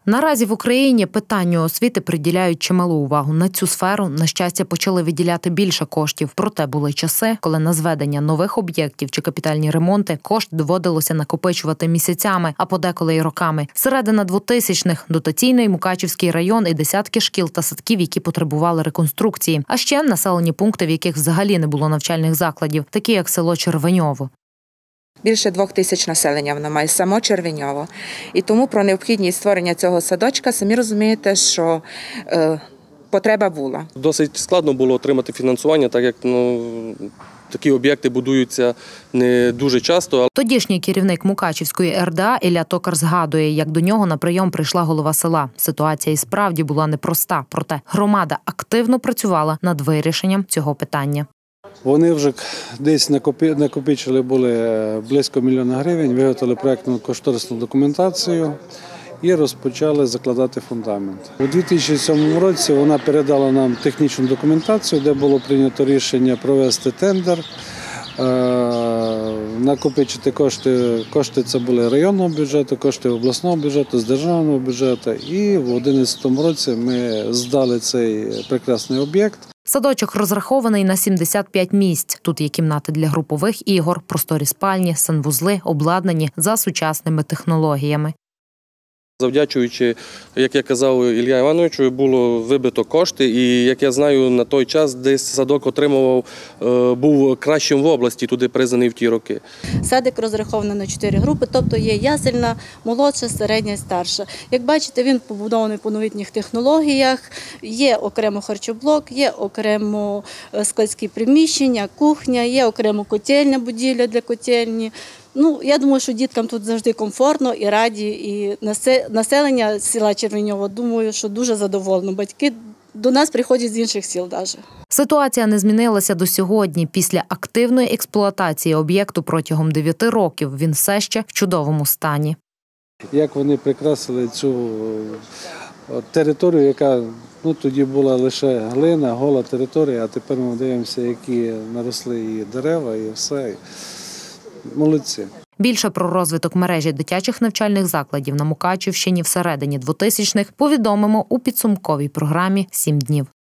Наразі в Україні питанню освіти приділяють чималу увагу. На цю сферу, на щастя, почали виділяти більше коштів. Проте були часи, коли на зведення нових об'єктів чи капітальні ремонти кошти доводилося накопичувати місяцями, а подеколи й роками. Середина 2000-х – дотаційний Мукачівський район і десятки шкіл та садків, які потребували реконструкції. А ще населені пункти, в яких взагалі не було навчальних закладів, такі як село Червеньово. Більше 2000 населення вона має, само Червеньово. І тому про необхідність створення цього садочка, самі розумієте, що потреба була. Досить складно було отримати фінансування, так як такі об'єкти будуються не дуже часто. Тодішній керівник Мукачівської РДА Ілля Токар згадує, як до нього на прийом прийшла голова села. Ситуація і справді була непроста, проте громада активно працювала над вирішенням цього питання. Вони вже десь накопичили були близько 1 мільйона гривень, виготовили проєктну кошторисну документацію і розпочали закладати фундамент. У 2007 році вона передала нам технічну документацію, де було прийнято рішення провести тендер, накопичити кошти. Кошти це були районного бюджету, кошти обласного бюджету, з державного бюджету. І в 2011 році ми здали цей прекрасний об'єкт. Садочок розрахований на 75 місць. Тут є кімнати для групових ігор, просторі спальні, санвузли, обладнані за сучасними технологіями. Завдячуючи, як я казав Ілля Івановичу, було вибито кошти. І, як я знаю, на той час десь садок був кращим в області, туди признаний в ті роки. Садик розрахований на 4 групи, тобто є ясельна, молодша, середня і старша. Як бачите, він побудований по новітніх технологіях, є окремо харчоблок, є окремо складські приміщення, кухня, є окремо котельня, будівля для котельні. Я думаю, що діткам тут завжди комфортно і раді, і населення села Червеньово, думаю, що дуже задоволено. Батьки до нас приходять з інших сіл навіть. Ситуація не змінилася до сьогодні. Після активної експлуатації об'єкту протягом 9 років він все ще в чудовому стані. Як вони прикрасили цю територію, яка тоді була лише глина, гола територія, а тепер ми дивимося, які наросли і дерева, і все. Молодці. Більше про розвиток мережі дитячих навчальних закладів на Мукачівщині всередині 2000-х повідомимо у підсумковій програмі «7 днів».